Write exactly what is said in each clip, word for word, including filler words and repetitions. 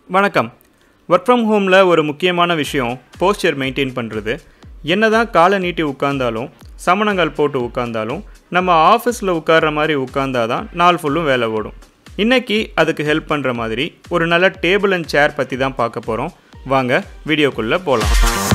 வணக்கம். Work from ஹோமில் ஒரு முக்கியமான விஷயம் போஸ்டர் மெயின்டைன் பண்ணுறது. என்ன தான் காலை நீட்டி உட்கார்ந்தாலும் சமணங்கால் போட்டு உட்கார்ந்தாலும் நம்ம ஆஃபீஸில் உட்கார்ற மாதிரி உட்கார்ந்தாதான் நாள் ஃபுல்லும் வேலை ஓடும். இன்றைக்கி அதுக்கு ஹெல்ப் பண்ணுற மாதிரி ஒரு நல்ல டேபிள் அண்ட் சேர் பற்றி தான் பார்க்க போகிறோம். வாங்க வீடியோக்குள்ளே போகலாம்.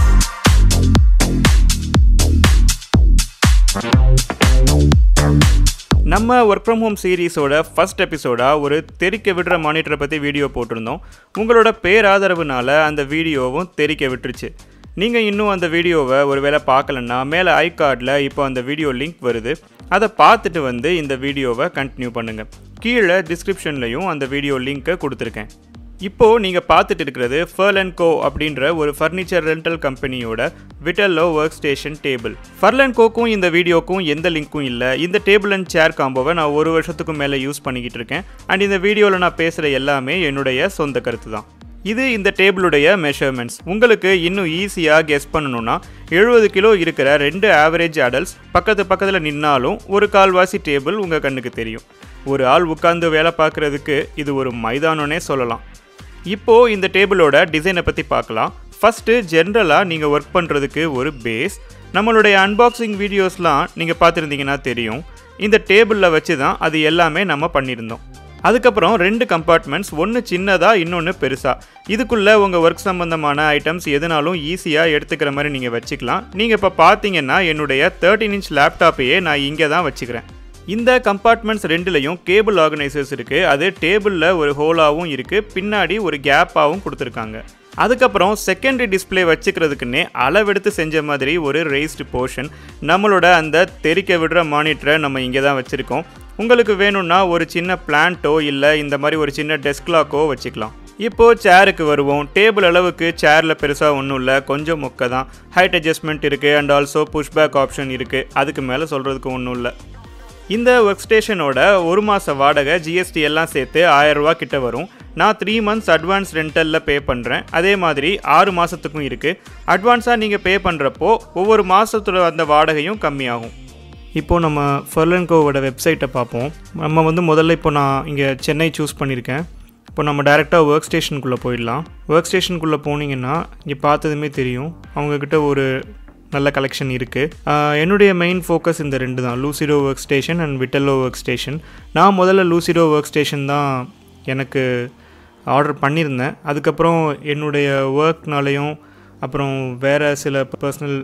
நம்ம ஒர்க் ஃப்ரம் ஹோம் சீரீஸோட ஃபஸ்ட் எபிசோடாக ஒரு தெறிக்க விடுற மானிட்டரை பற்றி வீடியோ போட்டிருந்தோம். உங்களோட பேராதரவுனால அந்த வீடியோவும் தெறிக்க விட்டுருச்சு. நீங்கள் இன்னும் அந்த வீடியோவை ஒரு வேளை பார்க்கலன்னா மேலே ஐ கார்டில் இப்போ அந்த வீடியோ லிங்க் வருது. அதை பார்த்துட்டு வந்து இந்த வீடியோவை கண்டினியூ பண்ணுங்கள். கீழே டிஸ்கிரிப்ஷன்லையும் அந்த வீடியோ லிங்க்கை கொடுத்துருக்கேன். இப்போது நீங்கள் பார்த்துட்டு இருக்கிறது ஃபர்ல் அண்ட் கோ அப்படின்ற ஒரு ஃபர்னிச்சர் ரெண்டல் கம்பெனியோட விட்டல்லோ ஒர்க் ஸ்டேஷன் டேபிள். ஃபர்ல் அண்ட் கோக்கும் இந்த வீடியோக்கும் எந்த லிங்க்கும் இல்லை. இந்த டேபிள் அண்ட் சேர் காம்போவை நான் ஒரு வருஷத்துக்கு மேலே யூஸ் பண்ணிக்கிட்டு இருக்கேன். அண்ட் இந்த வீடியோவில் நான் பேசுகிற எல்லாமே என்னுடைய சொந்த கருத்து தான். இது இந்த டேபிளுடைய மெஷர்மெண்ட்ஸ். உங்களுக்கு இன்னும் ஈஸியாக கெஸ் பண்ணணுன்னா எழுபது கிலோ இருக்கிற ரெண்டு ஆவரேஜ் அடல்ட்ஸ் பக்கத்து பக்கத்தில் நின்னாலும் ஒரு கால்வாசி டேபிள் உங்கள் கண்ணுக்கு தெரியும். ஒரு ஆள் உட்கார்ந்து வேலை பார்க்குறதுக்கு இது ஒரு மைதானம்னே சொல்லலாம். இப்போது இந்த டேபிளோட டிசைனை பற்றி பார்க்கலாம். ஃபஸ்ட்டு ஜென்ரலாக நீங்கள் ஒர்க் பண்ணுறதுக்கு ஒரு பேஸ். நம்மளுடைய அன்பாக்சிங் வீடியோஸ்லாம் நீங்கள் பார்த்துருந்தீங்கன்னா தெரியும். இந்த டேபிளில் வச்சு தான் அது எல்லாமே நம்ம பண்ணியிருந்தோம். அதுக்கப்புறம் ரெண்டு கம்பார்ட்மெண்ட்ஸ், ஒன்று சின்னதாக இன்னொன்று பெருசாக. இதுக்குள்ளே உங்கள் ஒர்க் சம்மந்தமான ஐட்டம்ஸ் எதுனாலும் ஈஸியாக எடுத்துக்கிற மாதிரி நீங்கள் வச்சுக்கலாம். நீங்கள் இப்போ பார்த்தீங்கன்னா என்னுடைய தேர்ட்டின் இன்ச் லேப்டாப்பையே நான் இங்கே தான் வச்சுக்கிறேன். இந்த கம்பார்ட்மெண்ட்ஸ் ரெண்டுலேயும் கேபிள் ஆர்கனைசர்ஸ் இருக்குது. அது டேபிளில் ஒரு ஹோலாகவும் இருக்குது, பின்னாடி ஒரு கேப்பாகவும் கொடுத்துருக்காங்க. அதுக்கப்புறம் செகண்டரி டிஸ்பிளே வச்சுக்கிறதுக்குன்னே அளவெடுத்து செஞ்ச மாதிரி ஒரு ரெய்ஸ்டு போர்ஷன். நம்மளோட அந்த தெறிக்க விடுற மானிட்டரை நம்ம இங்கே தான் வச்சுருக்கோம். உங்களுக்கு வேணும்னா ஒரு சின்ன பிளான்ட்டோ இல்லை இந்த மாதிரி ஒரு சின்ன டெஸ்க் கிளாக்கோ வச்சுக்கலாம். இப்போது சேருக்கு வருவோம். டேபிள் அளவுக்கு சேரில் பெருசாக ஒன்றும் இல்லை, கொஞ்சம் மொக்க தான். ஹைட் அட்ஜஸ்ட்மெண்ட் இருக்குது அண்ட் ஆல்சோ புஷ்பேக் ஆப்ஷன் இருக்குது. அதுக்கு மேலே சொல்கிறதுக்கு ஒன்றும் இல்லை. இந்த ஒர்க் ஸ்டேஷனோட ஒரு மாத வாடகை ஜிஎஸ்டி எல்லாம் சேர்த்து ஆயிரரூவா கிட்ட வரும். நான் த்ரீ மந்த்ஸ் அட்வான்ஸ் ரெண்டலில் பே பண்ணுறேன். அதே மாதிரி ஆறு மாதத்துக்கும் இருக்குது. அட்வான்ஸாக நீங்கள் பே பண்ணுறப்போ ஒவ்வொரு மாதத்தோட அந்த வாடகையும் கம்மியாகும். இப்போது நம்ம ஃபர்ல் அண்ட் கோவோட வெப்சைட்டை பார்ப்போம். நம்ம வந்து முதல்ல இப்போ நான் இங்கே சென்னை சூஸ் பண்ணியிருக்கேன். இப்போ நம்ம டைரெக்டாக ஒர்க் ஸ்டேஷனுக்குள்ளே போயிடலாம். ஒர்க் ஸ்டேஷனுக்குள்ளே போனீங்கன்னா இங்கே பார்த்ததுமே தெரியும் அவங்கக்கிட்ட ஒரு நல்ல கலெக்ஷன் இருக்குது. என்னுடைய மெயின் ஃபோக்கஸ் இந்த ரெண்டு தான், லூசிடோ ஒர்க் ஸ்டேஷன் அண்ட் விட்டல்லோ ஒர்க் ஸ்டேஷன். நான் முதல்ல லூசிடோ ஒர்க் ஸ்டேஷன் தான் எனக்கு ஆர்டர் பண்ணியிருந்தேன். அதுக்கப்புறம் என்னுடைய ஒர்க்னாலேயும் அப்புறம் வேறு சில பர்சனல்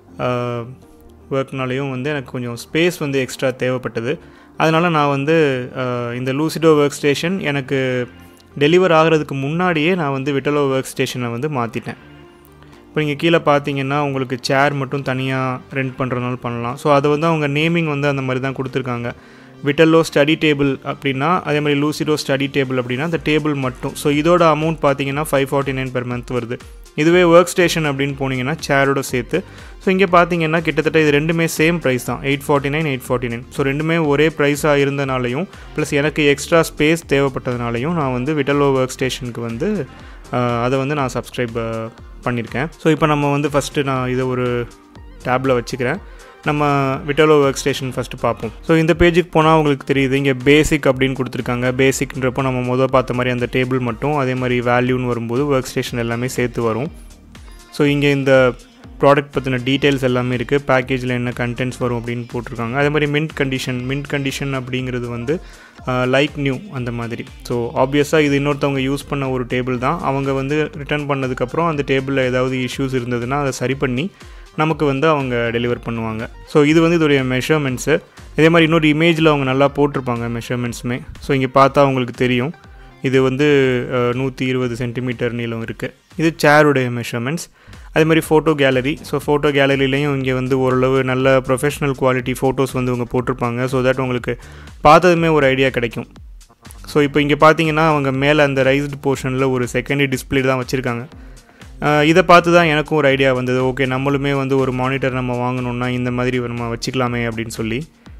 ஒர்க்னாலேயும் வந்து எனக்கு கொஞ்சம் ஸ்பேஸ் வந்து எக்ஸ்ட்ரா தேவைப்பட்டது. அதனால் நான் வந்து இந்த லூசிடோ ஒர்க் ஸ்டேஷன் எனக்கு டெலிவர் ஆகிறதுக்கு முன்னாடியே நான் வந்து விட்டல்லோ ஒர்க் ஸ்டேஷனை வந்து மாற்றிட்டேன். இப்போ நீங்கள் கீழே பார்த்தீங்கன்னா உங்களுக்கு சேர் மட்டும் தனியாக ரெண்ட் பண்ணுறதுனால பண்ணலாம். ஸோ அதை வந்து அவங்க நேமிங் வந்து அந்த மாதிரி தான் கொடுத்துருக்காங்க. விட்டல்லோ ஸ்டடி டேபிள் அப்படின்னா, அதே மாதிரி லூசிடோ ஸ்டடி டேபிள் அப்படின்னா அந்த டேபிள் மட்டும். ஸோ இதோட அமௌண்ட் பார்த்தீங்கன்னா five forty nine per month வருது. இதுவே ஒர்க் ஸ்டேஷன் அப்படின்னு போனீங்கன்னா சேரோட சேர்த்து. ஸோ இங்கே பார்த்தீங்கன்னா கிட்டத்தட்ட இது ரெண்டுமே சேம் ப்ரைஸ் தான், eight forty nine eight forty nine so ரெண்டுமே ஒரே ப்ரைஸாக இருந்தனாலையும் ப்ளஸ் எனக்கு எக்ஸ்ட்ரா ஸ்பேஸ் தேவைப்பட்டதுனாலையும் நான் வந்து விட்டல்லோ ஒர்க் ஸ்டேஷனுக்கு வந்து அதை வந்து நான் சப்ஸ்கிரைப் பண்ணியிருக்கேன். ஸோ இப்போ நம்ம வந்து ஃபஸ்ட்டு நான் இதை ஒரு டேப்பில் வச்சுக்கிறேன். நம்ம விட்டல்லோ ஒர்க் ஸ்டேஷன் ஃபஸ்ட்டு பார்ப்போம். ஸோ இந்த பேஜுக்கு போனால் உங்களுக்கு தெரியுது இங்கே பேசிக் அப்படின்னு கொடுத்துருக்காங்க. பேசிக்ன்றப்போ நம்ம முதல் பார்த்த மாதிரி அந்த டேபிள் மட்டும், அதே மாதிரி வேல்யூன்னு வரும்போது ஒர்க் ஸ்டேஷன் எல்லாமே சேர்த்து வரும். ஸோ இங்கே இந்த ப்ராடக்ட் பற்றின டீட்டெயில்ஸ் எல்லாமே இருக்குது. பேக்கேஜில் என்ன கண்டென்ட்ஸ் வரும் அப்படின்னு போட்டிருக்காங்க. அதே மாதிரி மின்ட் கண்டிஷன் மின்ட் கண்டிஷன் அப்படிங்கிறது வந்து லைக் நியூ அந்த மாதிரி. ஸோ ஆப்வியஸாக இது இன்னொருத்தவங்க யூஸ் பண்ண ஒரு டேபிள் தான். அவங்க வந்து ரிட்டர்ன் பண்ணதுக்கப்புறம் அந்த டேபிளில் ஏதாவது இஷ்யூஸ் இருந்ததுன்னா அதை சரி பண்ணி நமக்கு வந்து அவங்க டெலிவர் பண்ணுவாங்க. ஸோ இது வந்து இதோடைய மெஷர்மெண்ட்ஸு. இதே மாதிரி இன்னொரு இமேஜில் அவங்க நல்லா போட்டிருப்பாங்க மெஷர்மெண்ட்ஸுமே. ஸோ இங்கே பார்த்தா அவங்களுக்கு தெரியும் இது வந்து நூற்றி இருபது சென்டிமீட்டர் நீளம் இருக்குது. இது சேருடைய மெஷர்மெண்ட்ஸ். அதே மாதிரி ஃபோட்டோ கேலரி. ஸோ ஃபோட்டோ கேலரிலையும் இங்கே வந்து ஓரளவு நல்ல ப்ரொஃபஷ்னல் குவாலிட்டி ஃபோட்டோஸ் வந்து அவங்க போட்டிருப்பாங்க. ஸோ தட் உங்களுக்கு பார்த்ததுமே ஒரு ஐடியா கிடைக்கும். ஸோ இப்போ இங்கே பார்த்தீங்கன்னா அவங்க மேலே அந்த ரைஸ்டு போர்ஷனில் ஒரு செகண்டரி டிஸ்பிளே தான் வச்சுருக்காங்க. இதை பார்த்து தான் எனக்கும் ஒரு ஐடியா வந்தது. ஓகே, நம்மளுமே வந்து ஒரு மானிட்டர் நம்ம வாங்கணுன்னா இந்த மாதிரி நம்ம வச்சுக்கலாமே அப்படின்னு சொல்லி.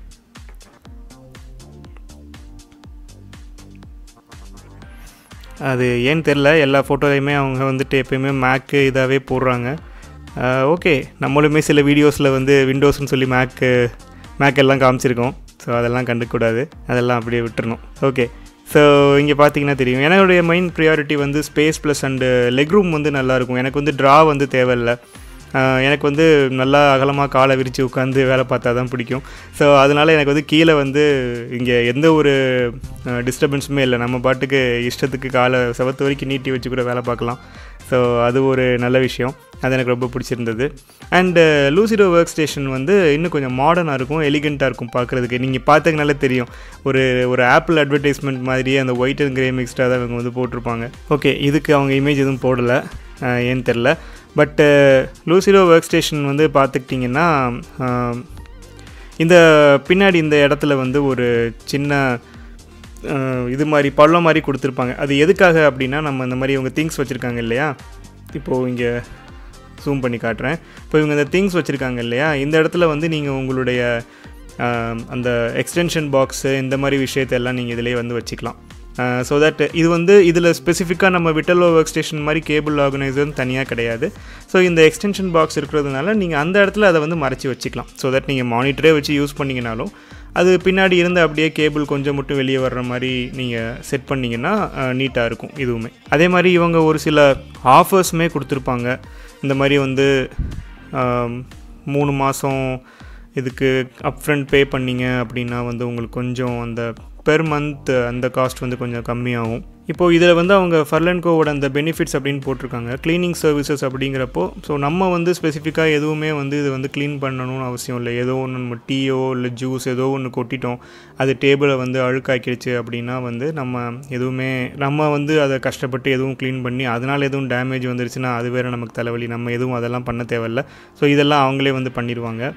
அது ஏன்னு தெரில, எல்லா ஃபோட்டோலையுமே அவங்க வந்துட்டு எப்போயுமே மேக்கு இதாகவே போடுறாங்க. ஓகே, நம்மளுமே சில வீடியோஸில் வந்து விண்டோஸ்னு சொல்லி மேக்கு மேக் எல்லாம் காமிச்சிருக்கோம். ஸோ அதெல்லாம் கண்டுக்கூடாது, அதெல்லாம் அப்படியே விட்டுறணும். ஓகே, ஸோ இங்கே பார்த்தீங்கன்னா தெரியும் என்னுடைய மெயின் ப்ரியாரிட்டி வந்து space plus and leg room வந்து நல்லாயிருக்கும். எனக்கு வந்து ட்ரா வந்து தேவையில்லை. எனக்கு வந்து நல்லா அகலமாக காலை விரித்து உட்காந்து வேலை பார்த்தா தான் பிடிக்கும். ஸோ அதனால் எனக்கு வந்து கீழே வந்து இங்கே எந்த ஒரு டிஸ்டர்பன்ஸுமே இல்லை. நம்ம பாட்டுக்கு இஷ்டத்துக்கு காலை செவத்து வரைக்கும் நீட்டி வச்சு கூட வேலை பார்க்கலாம். ஸோ அது ஒரு நல்ல விஷயம். அது எனக்கு ரொம்ப பிடிச்சிருந்தது. அண்டு லூசிடோ ஒர்க் ஸ்டேஷன் வந்து இன்னும் கொஞ்சம் மாடர்னாக இருக்கும், எலிகெண்ட்டாக இருக்கும் பார்க்குறதுக்கு. நீங்கள் பார்த்தீங்கனாலே தெரியும், ஒரு ஒரு ஆப்பிள் அட்வர்டைஸ்மெண்ட் மாதிரியே அந்த ஒயிட் அண்ட் கிரே மிக்ஸ்டாக தான் அவங்க வந்து போட்டிருப்பாங்க. ஓகே, இதுக்கு அவங்க இமேஜ் எதுவும் போடலை, ஏன்னு தெரில. பட்டு லூசிடோ ஒர்க் ஸ்டேஷன் வந்து பார்த்துக்கிட்டிங்கன்னா இந்த பின்னாடி இந்த இடத்துல வந்து ஒரு சின்ன இது மாதிரி பள்ளம் மாதிரி கொடுத்துருப்பாங்க. அது எதுக்காக அப்படின்னா, நம்ம இந்த மாதிரி இவங்க திங்ஸ் வச்சுருக்காங்க இல்லையா, இப்போது இங்கே ஜூம் பண்ணி காட்டுறேன். இப்போ இவங்க இந்த திங்ஸ் வச்சுருக்காங்க இல்லையா, இந்த இடத்துல வந்து நீங்கள் உங்களுடைய அந்த எக்ஸ்டென்ஷன் பாக்ஸு இந்த மாதிரி விஷயத்தெல்லாம் நீங்கள் இதிலே வந்து வச்சுக்கலாம். ஸோ தட் இது வந்து இதில் ஸ்பெசிஃபிக்காக நம்ம விட்டலோ ஒர்க் ஸ்டேஷன் மாதிரி கேபிள் ஆர்கனைசர் தனியாக கிடையாது. ஸோ இந்த எக்ஸ்டென்ஷன் பாக்ஸ் இருக்கிறதுனால நீங்கள் அந்த இடத்துல அதை வந்து மறைச்சி வச்சுக்கலாம். ஸோ தட் நீங்கள் மானிட்டரே வச்சு யூஸ் பண்ணிங்கனாலும் அது பின்னாடி இருந்து அப்படியே கேபிள் கொஞ்சம் மட்டும் வெளியே வர்ற மாதிரி நீங்கள் செட் பண்ணிங்கன்னா நீட்டாக இருக்கும் இதுவுமே. அதே மாதிரி இவங்க ஒரு சில ஆஃபர்ஸுமே கொடுத்துருப்பாங்க. இந்த மாதிரி வந்து மூணு மாதம் இதுக்கு அப்ஃப்ரண்ட் பே பண்ணிங்க அப்படின்னா வந்து உங்களுக்கு கொஞ்சம் அந்த பெர் மந்த் அந்த காஸ்ட் வந்து கொஞ்சம் கம்மியாகும். இப்போது இதில் வந்து அவங்க ஃபர்லன்கோவோட அந்த பெனிஃபிட்ஸ் அப்படின்னு போட்டிருக்காங்க, க்ளீனிங் சர்வீசஸ் அப்படிங்கிறப்போ. ஸோ நம்ம வந்து ஸ்பெசிஃபிக்காக எதுவுமே வந்து இது வந்து க்ளீன் பண்ணணும்னு அவசியம் இல்லை. ஏதோ ஒன்று நம்ம டீயோ இல்லை ஜூஸ் ஏதோ ஒன்று கொட்டிட்டோம், அது டேபிளை வந்து அழுக்காக்கிடுச்சு அப்படின்னா வந்து நம்ம எதுவுமே நம்ம வந்து அதை கஷ்டப்பட்டு எதுவும் க்ளீன் பண்ணி அதனால் எதுவும் டேமேஜ் வந்துருச்சுன்னா அது வேறு நமக்கு தலைவலி. நம்ம எதுவும் அதெல்லாம் பண்ண தேவையில்லை. ஸோ இதெல்லாம் அவங்களே வந்து பண்ணிடுவாங்க.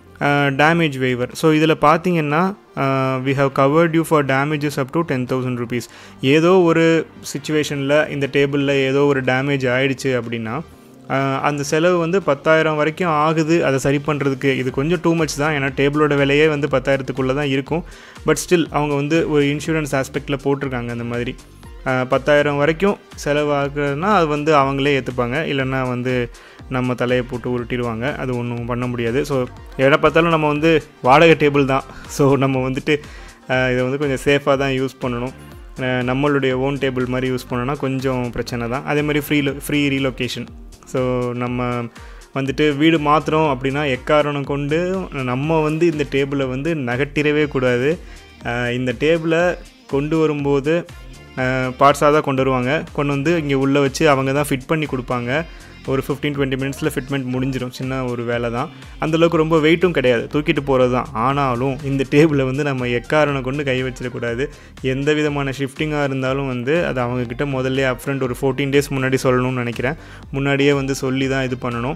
Damage waiver. ஸோ இதில் பார்த்தீங்கன்னா we have covered you for damages up to ten thousand rupees. ஏதோ ஒரு சுச்சுவேஷனில் இந்த டேபிளில் ஏதோ ஒரு டேமேஜ் ஆகிடுச்சு அப்படின்னா அந்த செலவு வந்து பத்தாயிரம் வரைக்கும் ஆகுது அதை சரி பண்ணுறதுக்கு. இது கொஞ்சம் டூ மச் தான், ஏன்னா டேபிளோட விலையே வந்து பத்தாயிரத்துக்குள்ளே தான் இருக்கும். பட் ஸ்டில் அவங்க வந்து ஒரு இன்சூரன்ஸ் ஆஸ்பெக்டில் போட்டிருக்காங்க அந்த மாதிரி பத்தாயிரம் வரைக்கும் செலவாகுதுன்னா அது வந்து அவங்களே ஏற்றுப்பாங்க, இல்லைன்னா வந்து நம்ம தலையை போட்டு உருட்டிடுவாங்க. அது ஒன்றும் பண்ண முடியாது. ஸோ எதை பார்த்தாலும் நம்ம வந்து வாடகை டேபிள் தான். ஸோ நம்ம வந்துட்டு இதை வந்து கொஞ்சம் சேஃபாக தான் யூஸ் பண்ணணும். நம்மளுடைய ஓன் டேபிள் மாதிரி யூஸ் பண்ணோன்னா கொஞ்சம் பிரச்சனை தான். அதே மாதிரி ஃப்ரீ ஃப்ரீ ரீலொகேஷன். ஸோ நம்ம வந்துட்டு வீடு மாற்றுறோம் அப்படின்னா எக்காரணம் கொண்டு நம்ம வந்து இந்த டேபிளை வந்து நகட்டிடவே கூடாது. இந்த டேபிளை கொண்டு வரும்போது பார்ட்ஸாக தான் கொண்டு வருவாங்க. கொண்டு வந்து இங்கே உள்ளே வச்சு அவங்க தான் ஃபிட் பண்ணி கொடுப்பாங்க. ஒரு ஃபிஃப்டீன் டுவெண்ட்டி மினிட்ஸில் ஃபிட்மெண்ட் முடிஞ்சிடும். சின்ன ஒரு வேலை தான், அந்தளவுக்கு ரொம்ப வெயிட்டும் கிடையாது, தூக்கிட்டு போகிறது தான். ஆனாலும் இந்த டேபிளை வந்து நம்ம எக்காரணம் கொண்டு கை வச்சிடக்கூடாது. எந்த விதமான ஷிஃப்டிங்காக இருந்தாலும் வந்து அது அவங்கக்கிட்ட முதல்ல அப்ஃப்ரண்ட் ஒரு ஃபோர்டீன் டேஸ் முன்னாடி சொல்லணும்னு நினைக்கிறேன். முன்னாடியே வந்து சொல்லி தான் இது பண்ணணும்.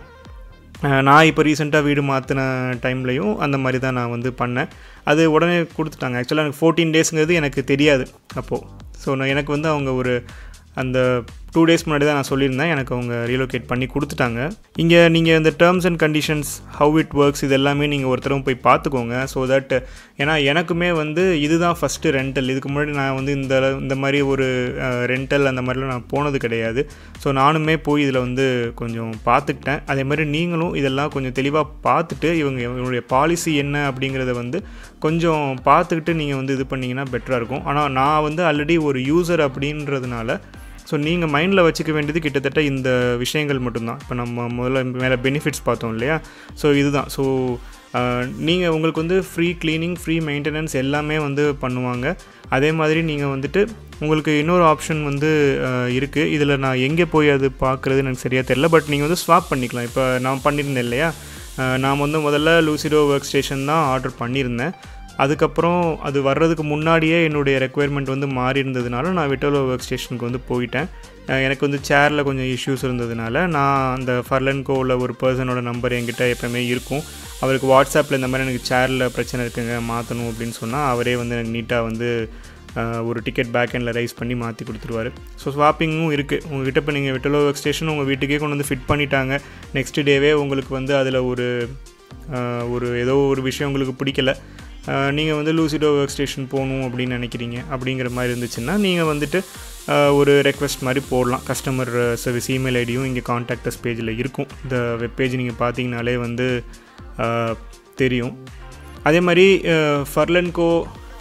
நான் இப்போ ரீசெண்டாக வீடு மாற்றின டைம்லையும் அந்த மாதிரி தான் நான் வந்து பண்ணேன். அது உடனே கொடுத்துட்டாங்க. ஆக்சுவலாக எனக்கு ஃபோர்டீன் டேஸுங்கிறது எனக்கு தெரியாது அப்போது. ஸோ நான் எனக்கு வந்து அவங்க ஒரு அந்த டூ டேஸ் முன்னாடி தான் நான் சொல்லியிருந்தேன், எனக்கு அவங்க ரீலோகேட் பண்ணி கொடுத்துட்டாங்க. இங்கே நீங்கள் இந்த terms and conditions, how it works, இது எல்லாமே நீங்கள் ஒருத்தரும் போய் பார்த்துக்கோங்க. ஸோ தட் ஏன்னா எனக்குமே வந்து இதுதான் ஃபஸ்ட்டு ரெண்டல். இதுக்கு முன்னாடி நான் வந்து இந்த இந்த மாதிரி ஒரு ரெண்டல் அந்த மாதிரிலாம் நான் போனது கிடையாது. ஸோ நானுமே போய் இதில் வந்து கொஞ்சம் பார்த்துக்கிட்டேன். அதே மாதிரி நீங்களும் இதெல்லாம் கொஞ்சம் தெளிவாக பார்த்துட்டு இவங்க இவங்களுடைய பாலிசி என்ன அப்படிங்கிறத வந்து கொஞ்சம் பார்த்துக்கிட்டு நீங்கள் வந்து இது பண்ணிங்கன்னா பெட்டராக இருக்கும். ஆனால் நான் வந்து ஆல்ரெடி ஒரு யூசர் அப்படின்றதுனால ஸோ நீங்கள் மைண்டில் வச்சுக்க வேண்டியது கிட்டத்தட்ட இந்த விஷயங்கள் மட்டும்தான். இப்போ நம்ம முதல்ல மேலே பெனிஃபிட்ஸ் பார்த்தோம் இல்லையா, ஸோ இதுதான். ஸோ நீங்கள் உங்களுக்கு வந்து ஃப்ரீ க்ளீனிங், ஃப்ரீ மெயின்டெனன்ஸ் எல்லாமே வந்து பண்ணுவாங்க. அதே மாதிரி நீங்கள் வந்துட்டு உங்களுக்கு இன்னொரு ஆப்ஷன் வந்து இருக்குது. இதில் நான் எங்கே போய் அது பார்க்குறது எனக்கு சரியாக தெரியல. பட் நீங்கள் வந்து ஸ்வாப் பண்ணிக்கலாம். இப்போ நான் பண்ணியிருந்தேன் இல்லையா, நான் வந்து முதல்ல லூசிடோ ஒர்க் ஸ்டேஷன் தான் ஆர்டர் பண்ணியிருந்தேன். அதுக்கப்புறம் அது வர்றதுக்கு முன்னாடியே என்னுடைய ரெக்குயர்மெண்ட் வந்து மாறி இருந்ததுனால நான் விட்டலோ ஒர்க் ஸ்டேஷனுக்கு வந்து போயிட்டேன். எனக்கு வந்து சேரில் கொஞ்சம் இஷ்யூஸ் இருந்ததுனால நான் அந்த ஃபர்லன்கோவில் ஒரு பர்சனோட நம்பர் என்கிட்ட எப்போவுமே இருக்கும். அவருக்கு வாட்ஸ்அப்பில் இந்த மாதிரி எனக்கு சேரில் பிரச்சனை இருக்குங்க மாற்றணும் அப்படின்னு சொன்னால் அவரே வந்து எனக்கு நீட்டாக வந்து ஒரு டிக்கெட் பேக் எண்டில் ரைஸ் பண்ணி மாற்றி கொடுத்துருவார். ஸோ ஸ்வாப்பிங்கும் இருக்குது உங்கள்கிட்ட. இப்போ நீங்கள் விட்டலோ ஒர்க் ஸ்டேஷன் உங்கள் வீட்டுக்கே கொண்டு வந்து ஃபிட் பண்ணிட்டாங்க. நெக்ஸ்ட் டேவே உங்களுக்கு வந்து அதில் ஒரு ஒரு ஏதோ ஒரு விஷயம் உங்களுக்கு பிடிக்கல, நீங்கள் வந்து லூசிடோ ஒர்க் ஸ்டேஷன் போகணும் அப்படின்னு நினைக்கிறீங்க அப்படிங்கிற மாதிரி இருந்துச்சுன்னா நீங்கள் வந்துட்டு ஒரு ரெக்வெஸ்ட் மாதிரி போடலாம். கஸ்டமர் சர்வீஸ் இமெயில் ஐடியும் இங்கே கான்டாக்டஸ் பேஜில் இருக்கும். இந்த வெப்பேஜ் நீங்கள் பார்த்தீங்கனாலே வந்து தெரியும். அதே மாதிரி ஃபர்லன்கோ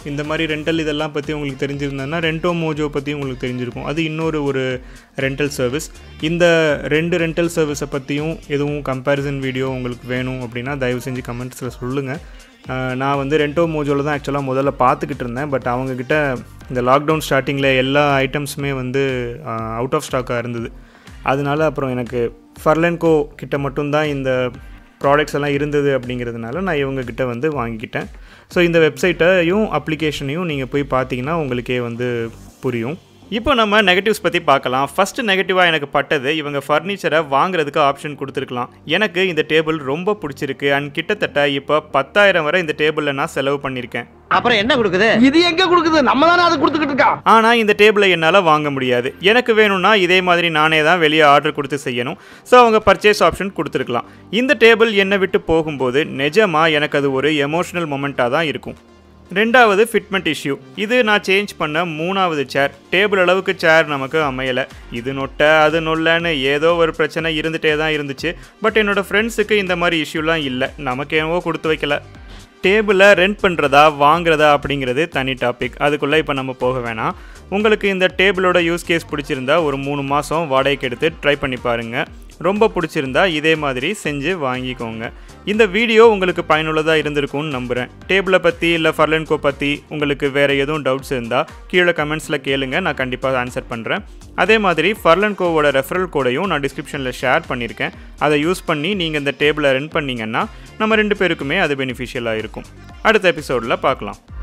இந்த மாதிரி ரெண்டல் இதெல்லாம் பற்றி உங்களுக்கு தெரிஞ்சிருந்ததுன்னா ரெண்டோ மோஜோ பற்றி உங்களுக்கு தெரிஞ்சிருக்கும். அது இன்னொரு ஒரு ரெண்டல் சர்வீஸ். இந்த ரெண்டு ரெண்டல் சர்வீஸை பற்றியும் எதுவும் கம்பேரிசன் வீடியோ உங்களுக்கு வேணும் அப்படின்னா தயவு செஞ்சு கமெண்ட்ஸில் சொல்லுங்கள். நான் வந்து ரெண்டோ மோஜோவில் தான் ஆக்சுவலாக முதல்ல பார்த்துக்கிட்டு இருந்தேன். பட் அவங்கக்கிட்ட இந்த லாக்டவுன் ஸ்டார்டிங்கில் எல்லா ஐட்டம்ஸுமே வந்து அவுட் ஆஃப் ஸ்டாக்காக இருந்தது. அதனால அப்புறம் எனக்கு ஃபர்லன்கோ கிட்ட மட்டும்தான் இந்த ப்ராடக்ட்ஸ் எல்லாம் இருந்தது அப்படிங்கிறதுனால நான் இவங்கக்கிட்ட வந்து வாங்கிக்கிட்டேன். ஸோ இந்த வெப்சைட்டையும் அப்ளிகேஷனையும் நீங்கள் போய் பார்த்தீங்கன்னா உங்களுக்கே வந்து புரியும். இப்போ நம்ம நெகட்டிவ்ஸ் பற்றி பார்க்கலாம். ஃபஸ்ட்டு நெகட்டிவாக எனக்கு பட்டது, இவங்க ஃபர்னிச்சரை வாங்குறதுக்கு ஆப்ஷன் கொடுத்துருக்கலாம். எனக்கு இந்த டேபிள் ரொம்ப பிடிச்சிருக்கு அண்ட் கிட்டத்தட்ட இப்போ பத்தாயிரம் வரை இந்த டேபிளில் நான் செலவு பண்ணியிருக்கேன். அப்புறம் என்ன கொடுக்குது? இது எங்க கொடுக்குது? நம்ம தானே அதை கொடுத்துக்கிட்டு இருக்கோம். ஆனால் இந்த டேபிளை என்னால் வாங்க முடியாது. எனக்கு வேணும்னா இதே மாதிரி நானே தான் வெளியே ஆர்டர் கொடுத்து செய்யணும். ஸோ அவங்க பர்ச்சேஸ் ஆப்ஷன் கொடுத்துருக்கலாம். இந்த டேபிள் என்னை விட்டு போகும்போது நிஜமாக எனக்கு அது ஒரு எமோஷனல் மொமெண்ட்டாக தான் இருக்கும். ரெண்டாவது ஃபிட்மெண்ட் இஷ்யூ. இது நான் சேஞ்ச் பண்ண மூணாவது சேர். டேபிள் அளவுக்கு சேர் நமக்கு அமையலை. இது நொட்டை அது நொல்லன்னு ஏதோ ஒரு பிரச்சனை இருந்துகிட்டே தான் இருந்துச்சு. பட் என்னோடய ஃப்ரெண்ட்ஸுக்கு இந்த மாதிரி இஷ்யூலாம் இல்லை. நமக்கு என்னவோ கொடுத்து வைக்கல. டேபிளை ரெண்ட் பண்ணுறதா வாங்குறதா அப்படிங்கிறது தனி டாபிக். அதுக்குள்ளே இப்போ நம்ம போக வேணாம். உங்களுக்கு இந்த டேபிளோட யூஸ் கேஸ் பிடிச்சிருந்தா ஒரு மூணு மாதம் வாடகைக்கு எடுத்து ட்ரை பண்ணி பாருங்கள். ரொம்ப பிடிச்சிருந்தா இதே மாதிரி செஞ்சு வாங்கிக்கோங்க. இந்த வீடியோ உங்களுக்கு பயனுள்ளதாக இருந்திருக்கும்னு நம்புகிறேன். டேபிளை பற்றி இல்லை ஃபர்லன்கோ பற்றி உங்களுக்கு வேறு எதுவும் டவுட்ஸ் இருந்தால் கீழே கமெண்ட்ஸில் கேளுங்க, நான் கண்டிப்பாக ஆன்சர் பண்ணுறேன். அதே மாதிரி ஃபர்லன்கோவோட ரெஃபரல் கோடையும் நான் டிஸ்கிரிப்ஷனில் ஷேர் பண்ணியிருக்கேன். அதை யூஸ் பண்ணி நீங்கள் இந்த டேபிளை ரெண்ட் பண்ணிங்கன்னா நம்ம ரெண்டு பேருக்குமே அது பெனிஃபிஷியலாக இருக்கும். அடுத்த எபிசோடில் பார்க்கலாம்.